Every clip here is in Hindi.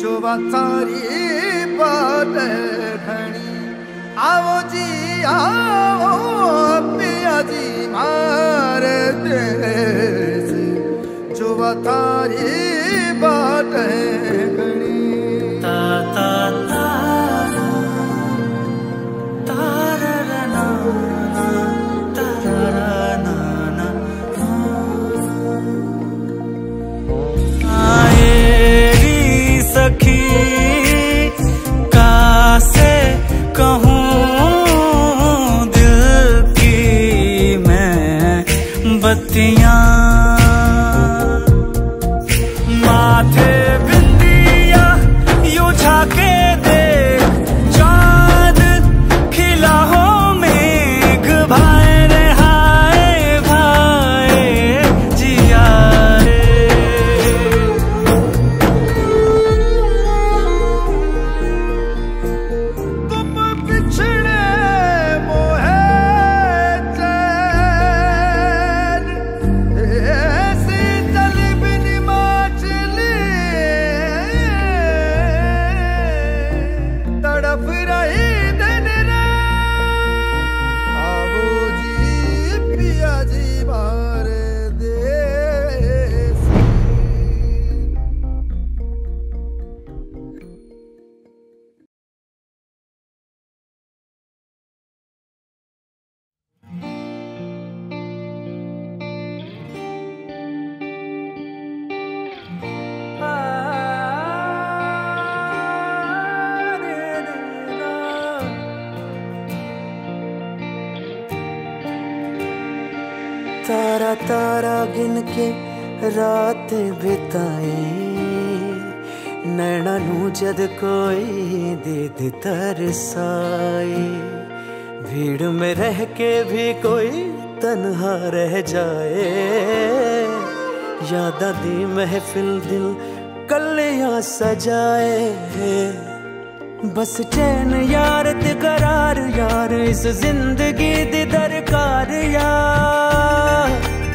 जुवा सारी बात घनी आओ जी आओ पिया जी मार देश जुवा सारी बात घनी ता ता ता ताररना ताररना आएगी सखी कासे कहूँ दिल की मैं बत्तियाँ माथे बिंदिया यूं झाके देख चाँद खिला हो मेघ भाए रे हाय भाए जिया रे तुम बिछड़े मोहे चैन ऐसी चली बिन माचली तड़प रही दिन रात आवो जी पिया जी मार देश तारा तारा गिन के रात बिताई नैना नू जद कोई दीद तरसाई भीड़ में रह के भी कोई तन्हा रह जाए याद दी महफिल दिल कलियां सजाए बस चैन यार ते करार यार इस जिंदगी दी दरकार यार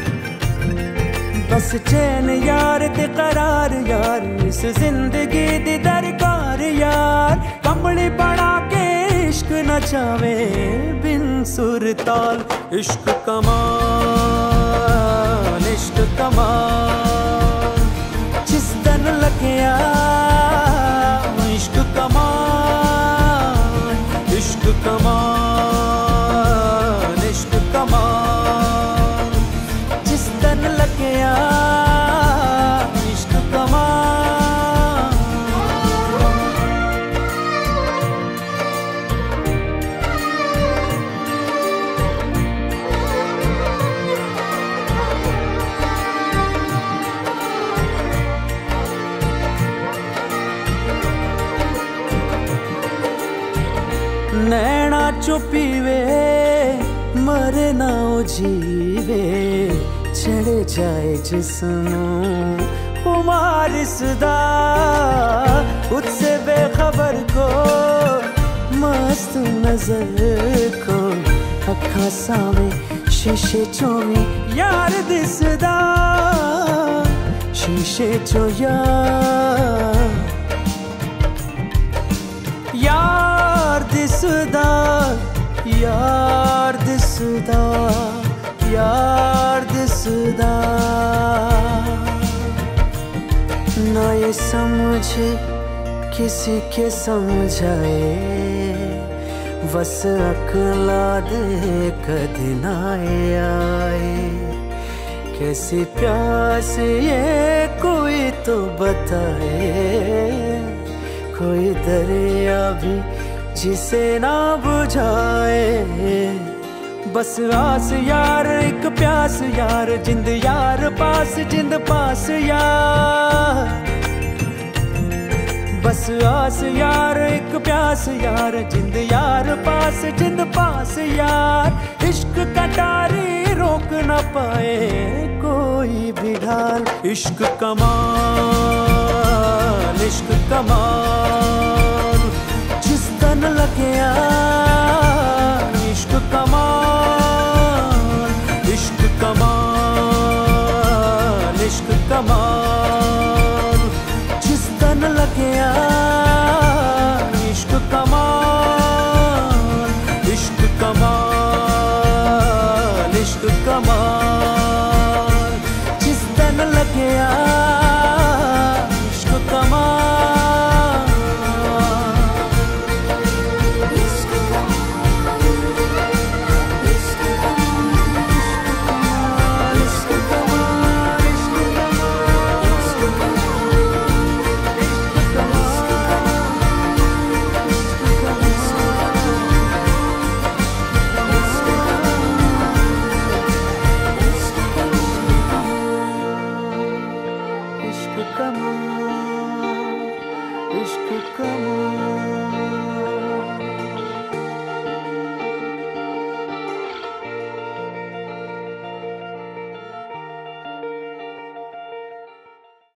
बस चैन यार ते करार यार इस जिंदगी दी दरकार यार कमली बना के इश्क नचावे बिन सुर ताल इश्क कमाल जिस दिन लगिया इश्क कमाल जिस दिन लगिया इश्क कमाल नैना चुपीवे मरे ना जीवे चढ़ जाए जिस्मों उमार सदा उससे बेखबर को मस्त नजर को अखा सावे शीशे चोवी यार दिसदा शीशे चो यार दिसदा यार दिसदा यार दिसदा ना ये समझे किसी के समझाए बस अकला दे कदी ना आए कैसी प्यास ये कोई तो बताए कोई दरिया भी जिसे ना बुझाए बस आस यार एक प्यास यार जिंद यार पास जिंद पास यार बस आस यार एक प्यास यार जिंद यार पास जिंद पास यार इश्क कटारी रोक न पाए कोई भी ढाल इश्क कमाल जिस दिन लगिया इश्क कमाल जिस दिन लगिया इश्क का मोल।